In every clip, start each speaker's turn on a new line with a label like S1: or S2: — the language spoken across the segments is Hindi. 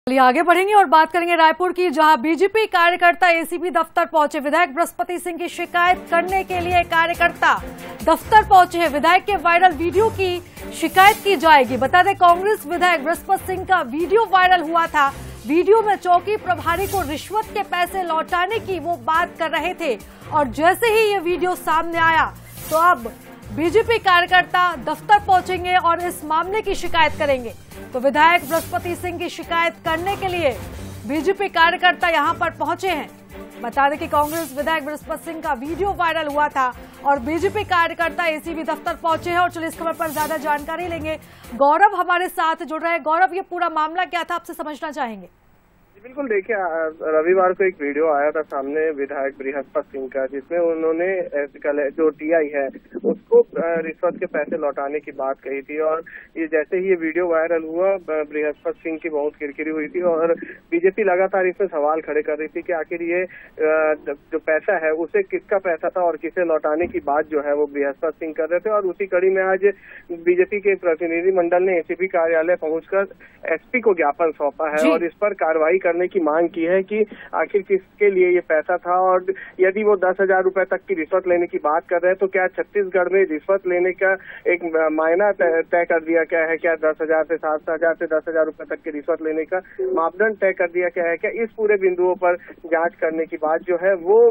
S1: चलिए आगे बढ़ेंगे और बात करेंगे रायपुर की, जहां बीजेपी कार्यकर्ता एसीबी दफ्तर पहुंचे। विधायक बृहस्पति सिंह की शिकायत करने के लिए कार्यकर्ता दफ्तर पहुंचे हैं। विधायक के वायरल वीडियो की शिकायत की जाएगी। बता दें, कांग्रेस विधायक बृहस्पति सिंह का वीडियो वायरल हुआ था। वीडियो में चौकी प्रभारी को रिश्वत के पैसे लौटाने की वो बात कर रहे थे और जैसे ही ये वीडियो सामने आया तो अब बीजेपी कार्यकर्ता दफ्तर पहुंचेंगे और इस मामले की शिकायत करेंगे। तो विधायक बृहस्पति सिंह की शिकायत करने के लिए बीजेपी कार्यकर्ता यहां पर पहुंचे हैं। बता दें कि कांग्रेस विधायक बृहस्पति सिंह का वीडियो वायरल हुआ था और बीजेपी कार्यकर्ता एसीबी दफ्तर पहुंचे हैं। और चलिए इस खबर पर ज्यादा जानकारी लेंगे। गौरव हमारे साथ जुड़ रहे हैं। गौरव, ये पूरा मामला क्या था, आपसे समझना चाहेंगे।
S2: बिल्कुल, देखिए, रविवार को एक वीडियो आया था सामने विधायक बृहस्पति सिंह का, जिसमें उन्होंने जो टीआई है उसको रिश्वत के पैसे लौटाने की बात कही थी। और ये जैसे ही ये वीडियो वायरल हुआ, बृहस्पति सिंह की बहुत किरकिरी हुई थी और बीजेपी लगातार इसमें सवाल खड़े कर रही थी कि आखिर ये जो पैसा है उसे किसका पैसा था और किसे लौटाने की बात जो है वो बृहस्पति सिंह कर रहे थे। और उसी कड़ी में आज बीजेपी के प्रतिनिधि मंडल ने एसीबी कार्यालय पहुंचकर एसपी को ज्ञापन सौंपा है और इस पर कार्रवाई करने की मांग की है कि आखिर किसके लिए ये पैसा था। और यदि वो 10,000 रुपए तक की रिश्वत लेने की बात कर रहे हैं तो क्या छत्तीसगढ़ में रिश्वत लेने का एक मायना तय कर दिया गया है? क्या 10,000 से 7,000 से 10,000 रुपए तक की रिश्वत लेने का मापदंड तय कर दिया गया है? क्या इस पूरे बिंदुओं पर जांच करने की बात जो है वो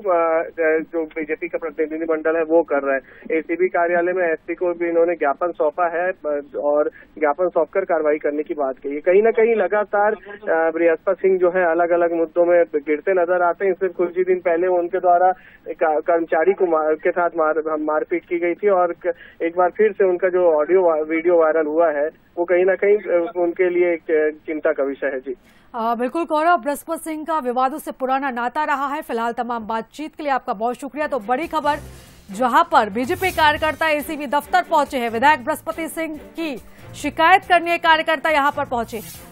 S2: जो बीजेपी का प्रतिनिधि मंडल है वो कर रहा है। एसीबी कार्यालय में एसपी को भी इन्होंने ज्ञापन सौंपा है और ज्ञापन सौंपकर कार्रवाई करने की बात कही है। कहीं ना कहीं लगातार बृहस्पति सिंह जो है अलग अलग मुद्दों में गिरते नजर आते हैं। सिर्फ कुछ ही दिन पहले उनके द्वारा कर्मचारी को के साथ मारपीट की गई थी और एक बार फिर से उनका जो वीडियो वायरल हुआ है वो कहीं ना कहीं उनके लिए एक चिंता का विषय है। जी
S1: बिल्कुल गौरव, बृहस्पति सिंह का विवादों से पुराना नाता रहा है। फिलहाल तमाम बातचीत के लिए आपका बहुत शुक्रिया। तो बड़ी खबर, जहां पर बीजेपी कार्यकर्ता एसीबी दफ्तर पहुंचे हैं, विधायक बृहस्पति सिंह की शिकायत करने कार्यकर्ता यहां पर पहुंचे।